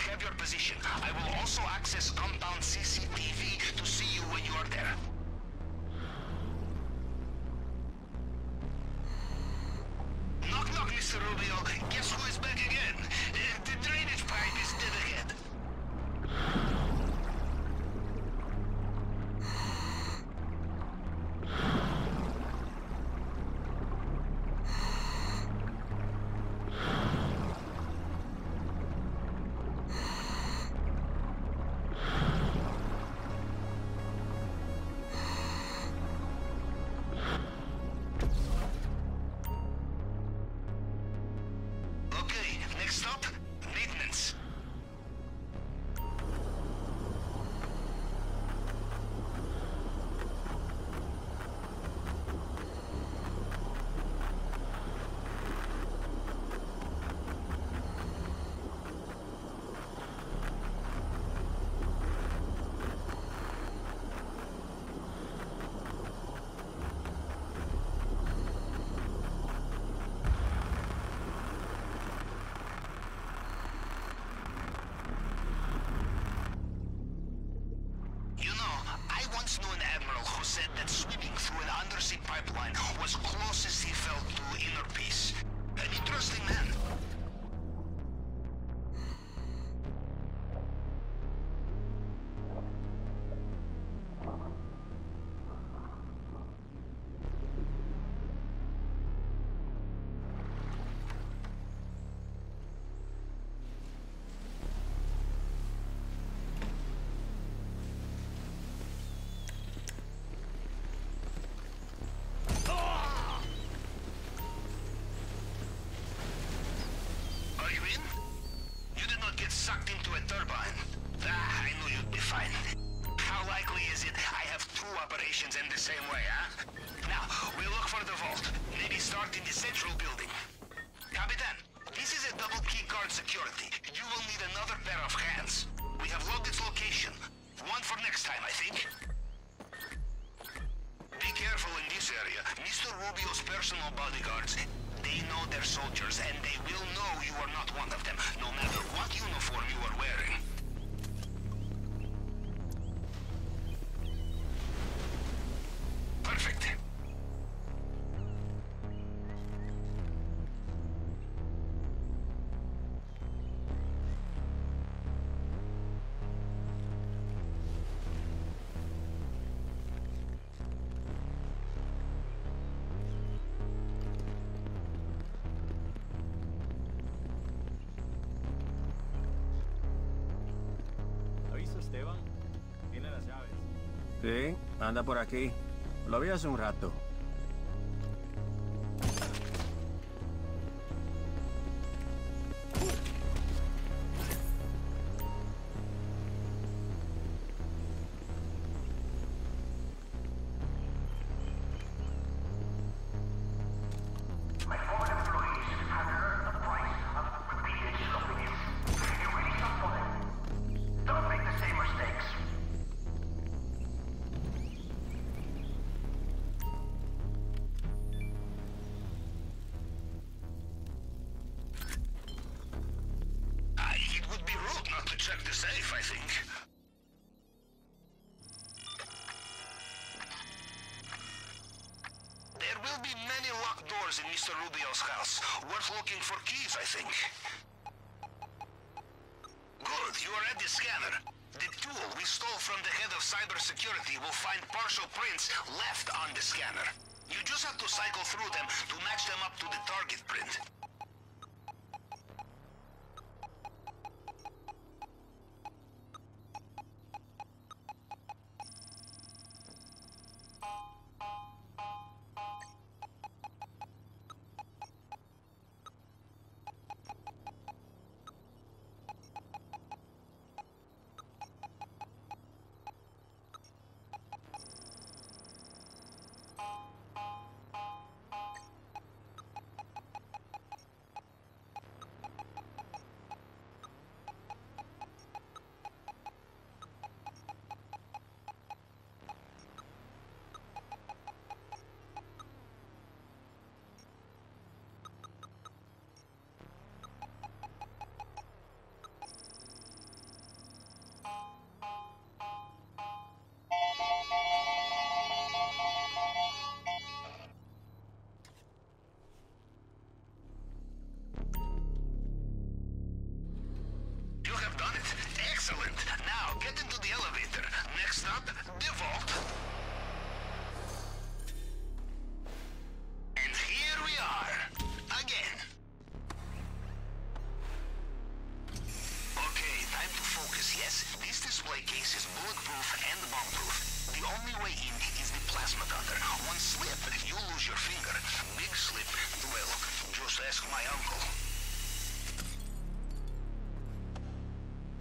have your position. I will also access compound CCTV to see you when you are there. Knock knock, Mr. Rubio. Guess who is back again? The drainage pipe is dead ahead. Next stop, maintenance. Said that swimming through an undersea pipeline was closest he felt to inner peace. An interesting man. Sucked into a turbine. I knew you'd be fine. How likely is it I have two operations in the same way, huh? Now, we'll look for the vault. Maybe start in the central building. Capitan, this is a double key card security. You will need another pair of hands. We have logged its location. One for next time, I think. Be careful in this area. Mr. Rubio's personal bodyguards, they know their soldiers, and they will know you are not one of them, no matter what uniform you are wearing. Perfect. Esteban, tiene las llaves. Sí, anda por aquí. Lo vi hace un rato. Check the safe, I think. There will be many locked doors in Mr. Rubio's house. Worth looking for keys, I think. Good, you are at the scanner. The tool we stole from the head of cybersecurity will find partial prints left on the scanner. You just have to cycle through them to match them up to the target print. your finger. Big slip. Well, just ask my uncle.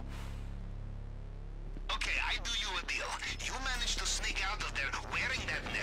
Okay, I do you a deal. You manage to sneak out of there wearing that